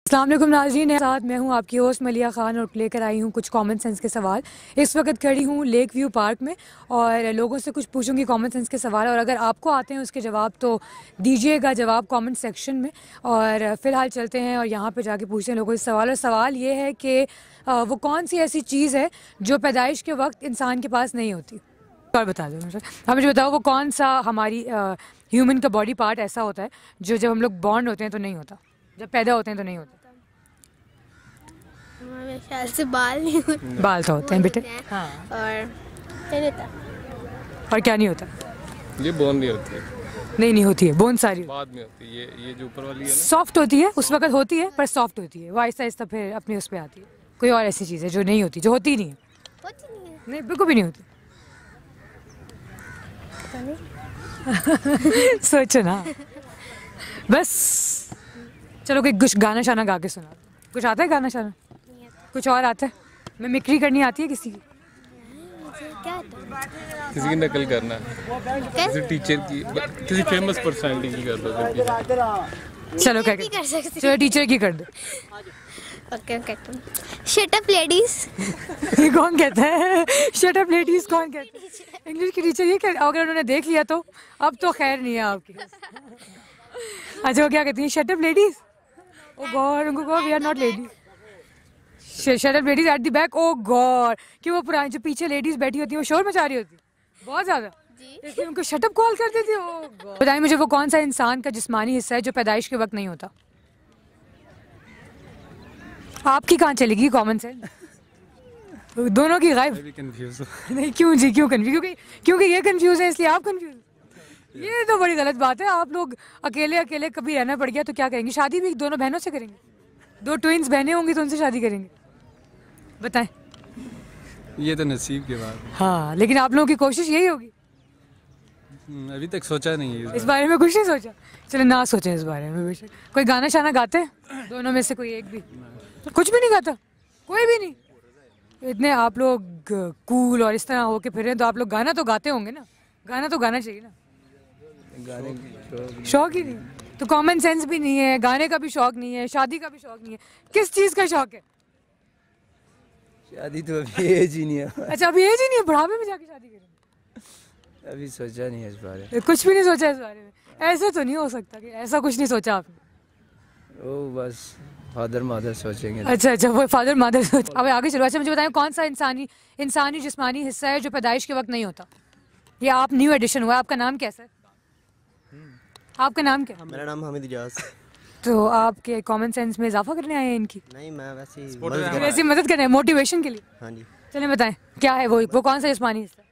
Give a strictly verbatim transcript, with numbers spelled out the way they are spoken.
अस्सलाम वालेकुम नाज़रीन, साथ मैं हूं आपकी होस्ट मलिया ख़ान और लेकर आई हूं कुछ कॉमन सेंस के सवाल। इस वक्त खड़ी हूं लेक व्यू पार्क में और लोगों से कुछ पूछूंगी कॉमन सेंस के सवाल, और अगर आपको आते हैं उसके जवाब तो दीजिएगा जवाब कमेंट सेक्शन में। और फ़िलहाल चलते हैं और यहां पे जाके पूछते हैं लोगों से सवाल। और सवाल ये है कि वो कौन सी ऐसी चीज़ है जो पैदाइश के वक्त इंसान के पास नहीं होती। और बता दो मुझे, हाँ मुझे बताओ वो कौन सा हमारी ह्यूमन का बॉडी पार्ट ऐसा होता है जो जब हम लोग बॉर्न होते हैं तो नहीं होता, जब पैदा होते हैं तो नहीं होता। मेरे ख्याल से बाल नहीं होते। बाल तो होते हैं बेटे। हाँ। और क्या नहीं होता? और क्या नहीं होता? ये बोन नहीं होती है। नहीं नहीं होती है, बोन सारी बाद में होती है। ये ये जो ऊपर वाली है ना, सॉफ्ट होती है, उस वक्त होती है पर सॉफ्ट होती है, वो आहिस्ता आहिस्ता फिर अपने उस पर आती है। कोई और ऐसी चीज़ है जो नहीं होती, जो होती नहीं है? होती नहीं है। नहीं बिल्कुल भी नहीं होती। पता नहीं। सोचो ना बस। चलो कोई कुछ गाना शाना गा के सुना। कुछ आता है गाना शाना? कुछ और आता है? मैं मिक्री करनी आती है किसी की? क्या आता है? किसी की नकल करना, किसी टीचर की, किसी फेमस पर्सनालिटी की कर दो। चलो क्या नहीं कर सकती। चलो टीचर की कर दो। Okay okay. Shut up ladies. ये कौन कहता है शट अप लेडीज? कौन कहता है? इंग्लिश की टीचर ये कहती है। अगर उन्होंने देख लिया तो अब तो खैर नहीं है आपकी। अच्छा वो क्या कहती है? Shut up ladies. Oh god, उनको कहो we are not ladies. Shut up ladies at the back. Oh god, कि वो पुरानी जो पीछे लेडीज बैठी होती है वो शोर मचा रही होती है बहुत ज्यादा, इसलिए उनको शट अप कॉल कर देती है। Oh god. बताइए मुझे वो कौन सा इंसान का जिस्मानी हिस्सा है जो पैदाइश के वक्त नहीं होता? आपकी कहाँ चलेगी कॉमन सेंस? दोनों की गायब। कंफ्यूज नहीं क्यों जी, क्यों कंफ्यूज? क्योंकि क्योंकि ये कंफ्यूज है इसलिए आप कंफ्यूज। ये तो बड़ी गलत बात है। आप लोग अकेले अकेले कभी रहना पड़ गया तो क्या करेंगे? शादी भी दोनों बहनों से करेंगे? दो ट्विंस बहनें होंगी तो उनसे शादी करेंगे? बताएं। ये तो नसीब के बाद। हाँ लेकिन आप लोगों की कोशिश यही होगी। अभी तक सोचा नहीं है इस बारे में कुछ नहीं सोचा? चलो ना सोचें इस बारे में। बेशक कोई गाना शाना गाते हैं दोनों में से कोई एक भी? कुछ भी नहीं गाता? कोई भी नहीं? इतने आप लोग कूल और इस तरह होके फिर रहे हैं तो आप लोग गाना तो गाते होंगे ना? गाना तो गाना चाहिए ना? गाने शौक ही नहीं तो कॉमन सेंस भी नहीं है, गाने का भी शौक नहीं है, शादी का भी शौक नहीं है, किस चीज़ का शौक है? शादी तो अभी एज ही नहीं है। अच्छा अभी एज ही नहीं है, बुढ़ापे में जाके शादी करेंगे? अभी सोचा नहीं है इस बारे में। कुछ भी नहीं सोचा इस बारे में? ऐसे तो नहीं हो सकता कि ऐसा कुछ नहीं सोचा आपने। वो बस फादर मदर सोचेंगे। अच्छा अच्छा वो फादर मदर सोच। अब आगे चलो। अच्छा मुझे बताएं कौन सा इंसानी इंसानी जिस्मानी हिस्सा है जो पैदाइश के वक्त नहीं होता? ये आप न्यू एडिशन हुआ। आपका नाम कैसा है? आपका नाम क्या? मेरा नाम हामिद इजाज। तो आपके कॉमन सेंस में इजाफा करने आए हैं इनकी? नहीं मैं वैसे ही वैसे मदद कर रहे हैं मोटिवेशन के लिए। हाँ जी। चलें बताएं क्या है वो वो कौन सा जिस्मानी हिस्सा?